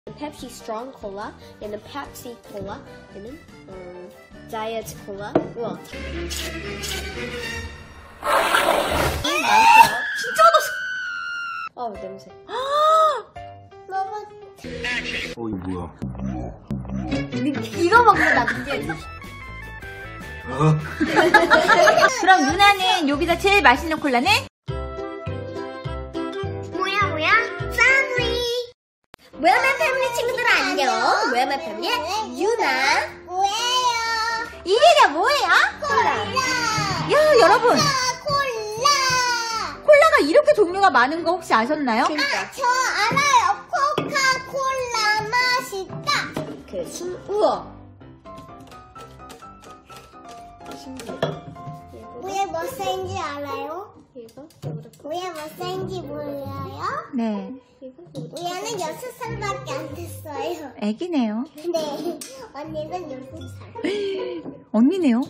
Pepsi Strong Cola, 얘는 Pepsi Cola, 얘는 Diet Cola. 우와. 진짜 얻었어. 냄새. 이거 뭐야? 이거 먹는다, 그게. 그럼 누나는 여기서 제일 맛있는 콜라는? 뭐야 패밀리. 모야마 패밀리 친구들 안녕. 모야마 패밀리의 유나. 뭐예요? 이게 뭐예요? 콜라. 야, 여러분, 콜라가 이렇게 종류가 많은 거 혹시 아셨나요? 그러니까. 저 알아요. 코카콜라 맛있다. 우와. 신기해. 뭐야 뭐 쓰인지 알아요? 이거? 뭐야 뭐 쓰인지 몰라요? 네, 우야는 6살밖에 안 됐어요. 애기네요. 네, 언니는 6살. 언니네요.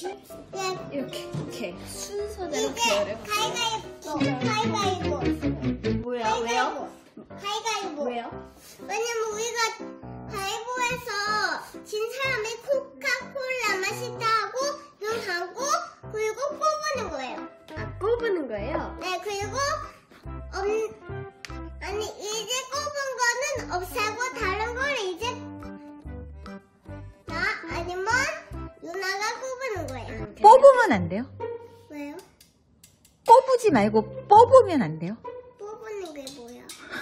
이렇게 순서대로 이게 계열을. 가위바위보. 뭐야? 왜요? 가위바위보. 왜요? 왜냐면 우리가 가위바위보에서 진 사람이 코카콜라 맛있다고 눈 감고 그리고 뽑는 거예요. 뽑는 거예요? 네, 그리고 아니 이제 꼽은 거는 없애고 다른 걸 이제 나 아니면 누나가 꼽는 거예요. 뽑으면 안 돼요? 왜요? 뽑지 말고 뽑으면 안 돼요? 뽑는 게 뭐야?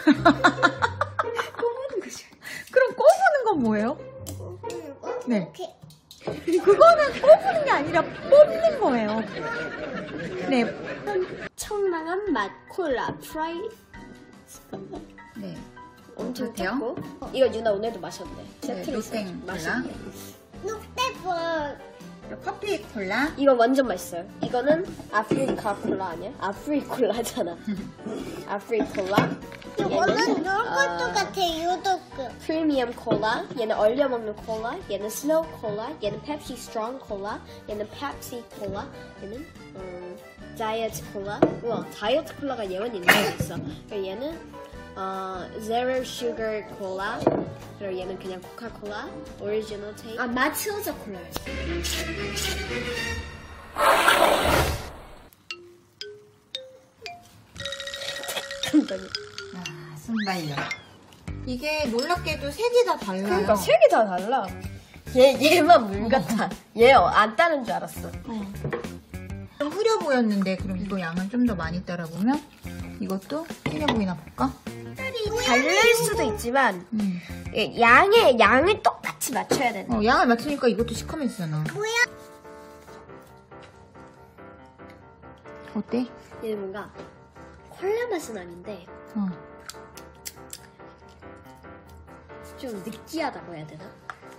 뽑는 거죠. 그럼 꼽는 건 뭐예요? 꼽는 거? 네. 이렇게. 그거는 뽑는 게 아니라 뽑는 거예요. 네. 청량한 맛 콜라 프라이. 네. 엄청 어때요? 작고. 이거 유나 오늘도 마셨네. 세트로 롯땡 있어요. 콜라. 맛있네. 롯데볼. 커피 콜라. 이거 완전 맛있어요. 이거는 아프리카 콜라 아니야? 아프리콜라잖아. 아프리콜라. 이거는 요것도 같아, 요거트. 프리미엄 콜라. 얘는 얼려 먹는 콜라. 얘는 스노우 콜라. 얘는 펩시 스트롱 콜라. 얘는 펩시 콜라. 얘는 다이어트 콜라. 우와, 다이어트 콜라가 얘만 있는 거 있어. 그리고 얘는 zero sugar 콜라. 그리고 얘는 그냥 코카콜라. 오리지널 테이크. 마틸다 콜라였어. 순발력. 이게 놀랍게도 색이 다 달라요. 그러니까 색이 다 달라. 얘만 물 같아. 얘 안 따는 줄 알았어. 좀 흐려 보였는데 그럼 이거 양을 좀 더 많이 따라 보면 이것도 진해 보이나 볼까? 다를 수도 있지만 양을 똑같이 맞춰야 되는. 양을 맞추니까 이것도 시커매지잖아. 뭐야? 어때? 얘는 뭔가 콜라 맛은 아닌데 좀 느끼하다고 해야 되나?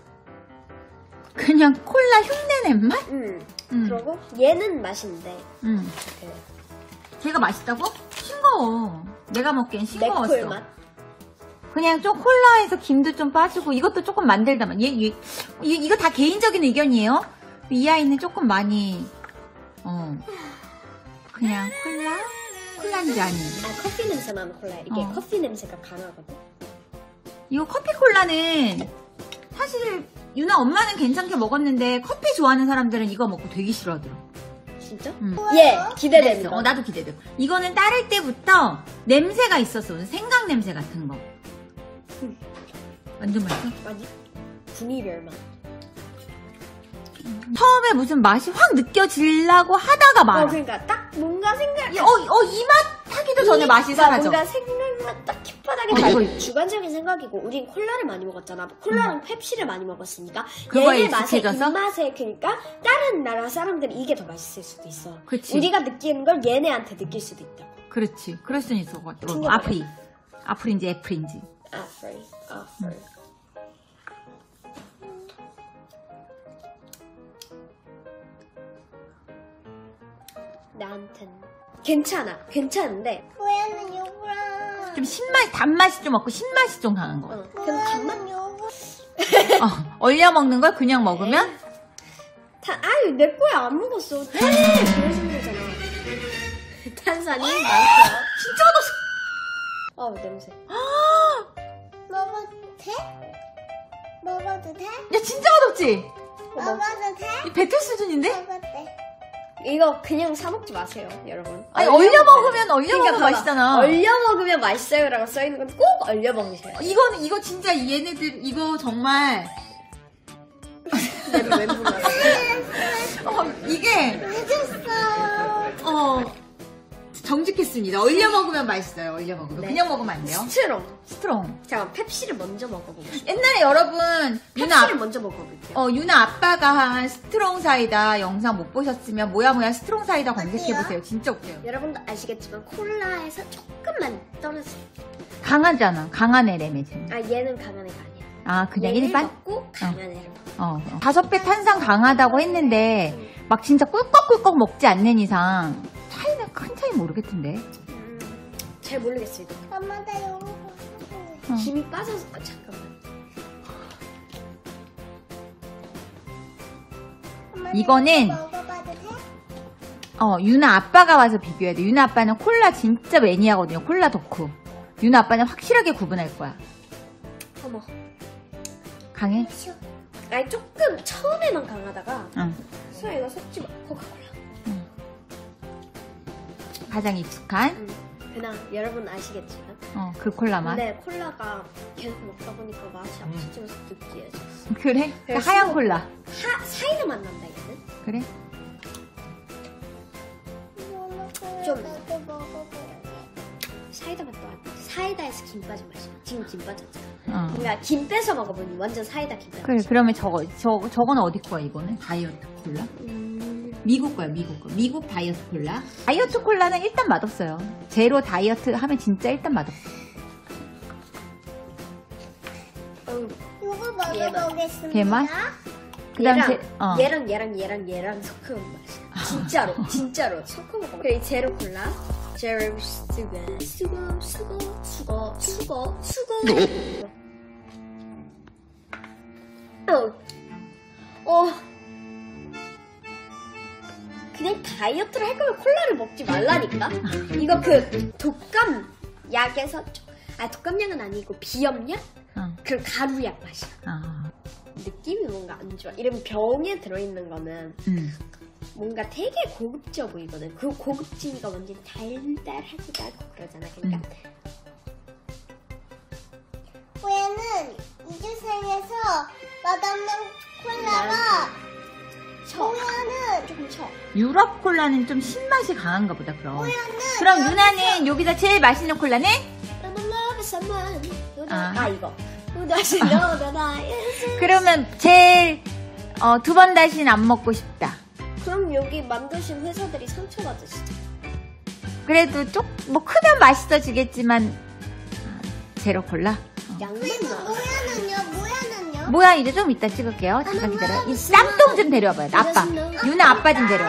그냥 콜라 흉내낸 맛? 그리고 얘는 맛있는데 걔가 맛있다고? 싱거워. 내가 먹기엔 싱거웠어. 맥콜 맛. 그냥 좀 콜라에서 김도 좀 빠지고 이것도 조금 만들다만 이거 다 개인적인 의견이에요. 이 아이는 조금 많이 그냥 콜라인지 아닌. 커피 냄새 나는 콜라. 이게 커피 냄새가 강하거든. 이거 커피 콜라는 사실 유나 엄마는 괜찮게 먹었는데 커피 좋아하는 사람들은 이거 먹고 되게 싫어하더라. 진짜? 예, 기대됩니다. 나도 기대돼. 이거는 따를 때부터 냄새가 있었어. 생강 냄새 같은 거. 완전 맛있어? 아니, 구미별 맛. 처음에 무슨 맛이 확 느껴지려고 하다가 말아. 그러니까 딱 뭔가 생각. 이 맛 하기도 전에 맛이 사라져. 뭔가 생각만 딱 혓바닥에 닿는 주관적인 생각이고, 우린 콜라를 많이 먹었잖아. 콜라랑 펩시를 많이 먹었으니까 그거에 얘네 맛에 익숙해져서? 입맛에 그러니까 다른 나라 사람들이 이게 더 맛있을 수도 있어. 그치. 우리가 느끼는 걸 얘네한테 느낄 수도 있다고. 그렇지. 그럴 수는 있어. 튕겨봐. 아프린지 애플인지. 아프리. 나한텐 괜찮은데 뭐야는 요거랑. 좀 단맛이 좀 없고 신맛이 좀 강한 거. 그럼 단맛? 요거. 얼려 먹는 걸 그냥 먹으면 아유 내 거야 안 먹었어. 그러신 거잖아. 탄산이 많죠. 진짜 얻었어. 냄새. 먹었대. 돼? 먹어도 돼? 야, 진짜 맛없지? 먹어도 돼? 이 배틀 수준인데? 먹어도 돼. 이거 그냥 사 먹지 마세요, 여러분. 아니, 얼려 먹으면 그러니까 봐봐. 맛있잖아. 얼려 먹으면 맛있어요라고 써 있는 건 꼭 얼려 먹으세요. 이거 진짜 얘네들, 이거 정말. 내가 왜 몰랐어? 이게, 늦었어. 정직했습니다. 얼려 먹으면 맛있어요, 얼려 먹으면. 네. 그냥 먹으면 안 돼요. 스트롱. 잠깐, 펩시를 먼저 먹어볼게요. 옛날에 여러분, 펩시를 먼저 먹어볼게요. 유나 아빠가 한 스트롱 사이다 영상 못 보셨으면 뭐야 스트롱 사이다 검색해보세요. 진짜 웃겨요. 여러분도 아시겠지만 콜라에서 조금만 떨어져요. 강하잖아. 강한 LM이지. 아, 얘는 강한 애가 아니야. 아, 그냥 얘를 일반? 먹고 강한 애를 먹어. 5배 탄산 강하다고 했는데, 막 진짜 꿀꺽꿀꺽 먹지 않는 이상, 큰 차이 모르겠던데. 잘 모르겠어요, 이거. 엄마 나 이거 먹고 싶어. 김이 빠져서, 잠깐만. 엄마, 이거는- 나 이거 먹어봐도 돼? 유나 아빠가 와서 비교해야 돼. 유나 아빠는 콜라 진짜 매니아거든요. 콜라 덕후. 유나 아빠는 확실하게 구분할 거야. 어머. 강해? 아니, 조금 처음에만 강하다가, 응. 수아 이거 섞지 마. 코카콜라. 가장 익숙한, 그냥 여러분 아시겠지만. 그 콜라 맛. 근데 콜라가 계속 먹다 보니까 맛이 없어지면서 느끼해졌어. 그래? 그래서 하얀 콜라. 사이다 맛 난다, 얘는. 그래? 좀. 나도 먹어볼래. 사이다 맛도 안 나. 사이다에서 김 빠진 맛이야. 지금 김 빠졌잖아. 그러니까 김 빼서 먹어보니 완전 사이다 김 빠진 그래, 그러면 저거는 어디 거야, 이거는? 다이어트 콜라? 미국 거야, 미국 거. 미국 다이어트 콜라. 다이어트 콜라는 일단 맛없어요. 제로 다이어트 하면 진짜 일단 맛없어. 이거 먹어보겠습니다. 걔만? 그 다음 얘랑 섞으면 맛이야. 진짜로 섞어 먹어. 그리고 제로 콜라. 제로 수거. 그냥 다이어트를 할 거면 콜라를 먹지 말라니까. 이거 그 독감 약에서 독감약은 아니고 비염약? 그 가루약 맛이야. 느낌이 뭔가 안 좋아. 이런 병에 들어있는 거는 뭔가 되게 고급져 보이거든. 그 고급지니까 완전 달달하기도 하고 그러잖아. 그러니까 얘는 이주생에서 맛없는 콜라가 모야는 조금 쳐. 유럽 콜라는 좀 신맛이 강한가 보다, 그럼. 모야는 그럼 유나는 여기서 제일 맛있는 콜라는? 이거. 그러면 제일 두 번 다시는 안 먹고 싶다. 그럼 여기 만드신 회사들이 상처받으시죠. 그래도 뭐 크면 맛있어지겠지만 제로 콜라? 양만 그리고 나. 모야는요? 뭐야, 이제 좀 이따 찍을게요. 잠깐 기다려. 이 쌍똥 좀 데려와봐요. 아빠. 유나 아빠 좀 데려와.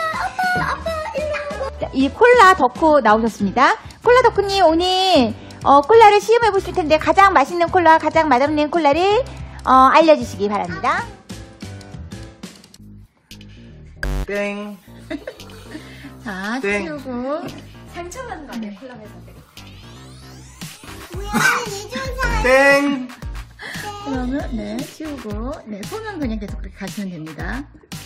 자, 이 콜라 덕후 나오셨습니다. 콜라 덕후님 오늘 콜라를 시음해 보실 텐데 가장 맛있는 콜라, 가장 맛없는 콜라를 알려주시기 바랍니다. 땡. 자, 땡. 치우고. 상처받는 거 아니야, 콜라 회사들이. 모야는 이주생 땡. 그러면 네, 치우고. 네, 손은 그냥 계속 그렇게 가시면 됩니다.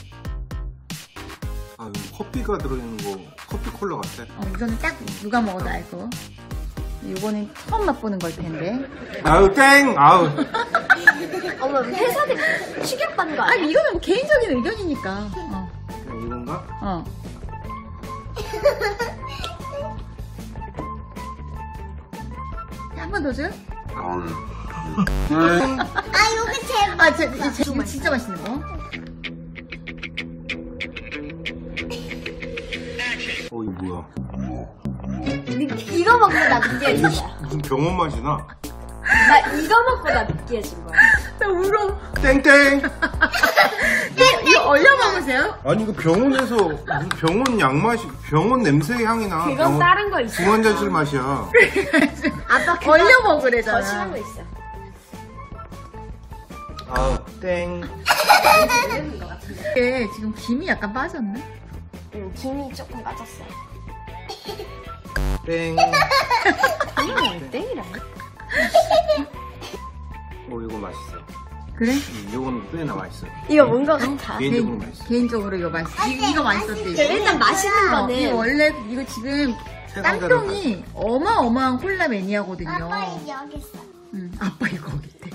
아, 이거 커피가 들어있는 거 커피 콜라 같아. 이거는 딱 누가 먹어도 알고. 이거는 처음 맛보는 걸 텐데. 아유 땡. 아우. 어머, 회사들이 충격받는 거 아니야? 아니, 이거는 뭐 개인적인 의견이니까. 이건가? 한 번 더 줘요? 땡. 여기 제일 이거 진짜 맛있는 거. 이거 뭐야? 이거 먹고 나 느끼해진 거야. 무슨 병원 맛이 나? 나 이거 먹고 나 느끼해진 거야. 나 울어. 땡땡. 이거 얼려 먹으세요? 아니 이거 병원에서 무슨 병원 약 맛이 병원 냄새 향이 나. 그건 병원 다른 거 있어. 중환자실 맛이야. 아빠 그거 얼려 더 먹으래잖아. 심한 거 있어. 아우 땡. 이게 지금 김이 약간 빠졌나? 응, 김이 조금 빠졌어. 땡. 이거 땡이라고? 이거 맛있어. 그래? 이건 꽤나 맛있어. 이거 뭔가 같아. 개인적으로 맛있어. 개인적으로 이거 맛있어. 이거 맛있었대. 이거. 일단 맛있는 이거 거는 원래 이거 지금 깡통이 어마어마한 콜라 매니아거든요. 아빠 여기 있어. 아빠 이거 거기 있대.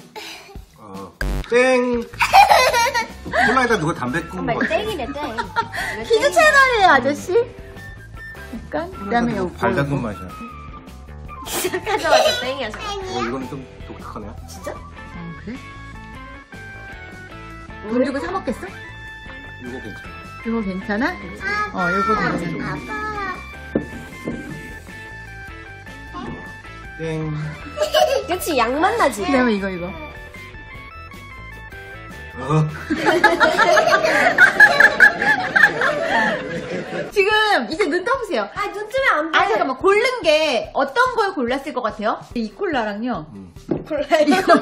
땡. 콜라에다 누가 담배 꾼 정말 거 같아. 땡이네 땡. 키즈 채널이에요 아저씨. 약간 그다음에 요거 발 담근 맛이야. 시작하자마자 땡이야. 저거. 이거는 좀 독특하네. 진짜? 그래? 돈 주고 사 먹겠어? 이거 괜찮아. 이거 괜찮아? 이거 괜찮아. 아빠. 땡. 그치 양맛 나지. 그다음에 이거. 지금 이제 눈 떠보세요. 아 눈 뜨면 안 돼. 아 잠깐만 고른 게 어떤 걸 골랐을 것 같아요? 이 콜라랑요. 콜라 이거요.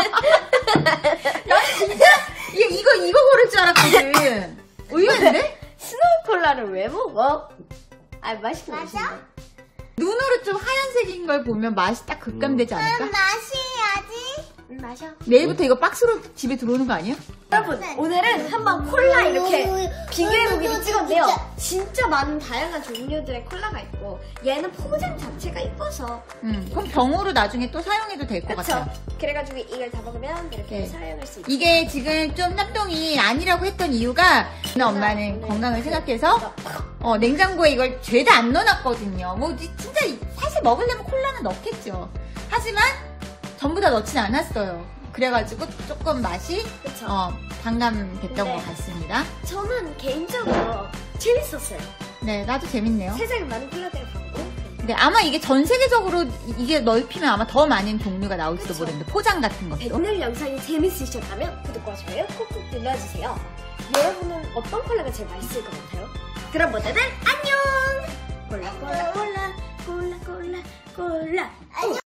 나 진짜 이거 고를 줄 알았거든. 의외인데? 스노우 콜라를 왜 먹어? 아 맛있긴 맞아? 맛있는데. 눈으로 좀 하얀색인 걸 보면 맛이 딱 극감되지 않을까? 마셔야지. 마셔. 내일부터 이거 박스로 집에 들어오는 거 아니야? 여러분 오늘은 한번 콜라 이렇게 비교해보기를 찍었는데요. 진짜. 진짜 많은 다양한 종류들의 콜라가 있고 얘는 포장 자체가 이뻐서 그럼 병으로 나중에 또 사용해도 될 것 그쵸? 같아요. 그래가지고 이걸 다 먹으면 이렇게 네. 사용할 수 있고 이게 지금 좀 납동이 아니라고 했던 이유가 엄마는 건강을 생각해서 냉장고에 이걸 죄다 안 넣어놨거든요. 뭐 진짜 사실 먹으려면 콜라는 넣겠죠. 하지만 전부 다 넣진 않았어요. 그래가지고 조금 맛이 그쵸? 반감됐던 네. 것 같습니다. 저는 개인적으로 재밌었어요. 네, 나도 재밌네요. 세상에 많은 콜라들을 봤고 근데 아마 이게 전 세계적으로 이게 넓히면 아마 더 많은 종류가 나올지도 그쵸. 모르는데 포장 같은 것도. 오늘 영상이 재밌으셨다면 구독과 좋아요 꾹꾹 눌러주세요. 여러분은 어떤 콜라가 제일 맛있을 것 같아요? 그럼 모두들 안녕! 콜라 콜라 콜라 콜라 콜라 콜라